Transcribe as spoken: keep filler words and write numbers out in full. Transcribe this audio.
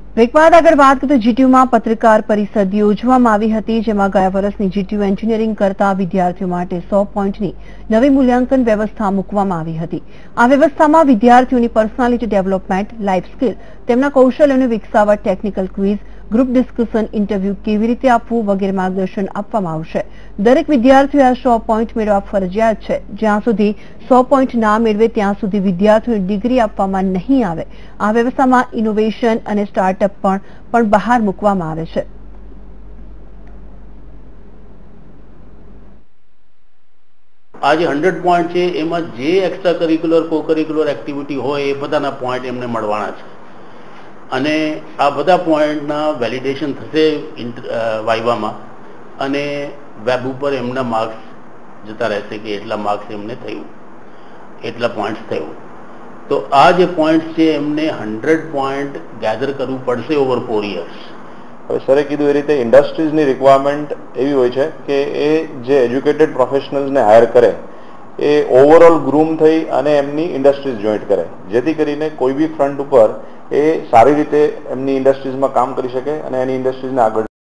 એક બાદ આગળ વાત કરીએ તો જીટીયુમાં પત્રકાર પરિષદ યોજવામાં આવી હતી, જેમાં ગયા વર્ષની જીટીયુ એન્જિનિયરિંગ કરતા વિદ્યાર્થીઓ માટે સો પોઈન્ટની નવી મૂલ્યાંકન વ્યવસ્થા મૂકવામાં આવી હતી. આ વ્યવસ્થામાં વિદ્યાર્થીઓની પર્સનાલિટી ડેવલપમેન્ટ, લાઈફ સ્કિલ, તેમના કૌશલ્યોને વિકસાવવા, technical quiz, group discussion, interview કેવી રીતે આપવું વગેરે માર્ગદર્શન આપવામાં આવશે. દરેક વિદ્યાર્થીઓએ આ સો પોઈન્ટ મેળવવા ફરજિયાત છે. જ્યાં સુધી સો પોઈન્ટ ના મેળવે ત્યાં સુધી વિદ્યાર્થીઓને ડિગ્રી આપવામાં નહીં આવે. આ વ્યવસ્થામાં ઇનોવેશન અને સ્ટાર્ટઅપ પણ પણ બહાર મૂકવામાં આવે છે. આ જે હંડ્રેડ પોઈન્ટ છે એમાં જે extra curricular co curricular activity હોય એ બધાના પોઈન્ટ એમને મળવાના છે અને આ બધા પોઈન્ટના વેલિડેશન થશે વાઇવામાં અને વેબ ઉપર એમના માર્ક્સ જતા રહેશે કે એટલા માર્ક્સ એમને થયું, એટલા પોઈન્ટ્સ થયું. તો આ જે પોઈન્ટ્સ છે એમને હંડ્રેડ પોઈન્ટ ગેધર કરવું પડશે ઓવર ફોર યર્સ. હવે સરે કીધું એ રીતે ઇન્ડસ્ટ્રીઝની રિક્વાયરમેન્ટ એવી હોય છે કે એ જે એજ્યુકેટેડ પ્રોફેશનલ્સને હાયર કરે એ ઓવરઓલ ગ્રૂમ થઈ અને એમની ઇન્ડસ્ટ્રીઝ જોઈન્ટ કરે, જેથી કરીને કોઈ બી ફ્રન્ટ ઉપર એ સારી રીતે એમની ઇન્ડસ્ટ્રીઝમાં કામ કરી શકે અને એની ઇન્ડસ્ટ્રીઝને આગળ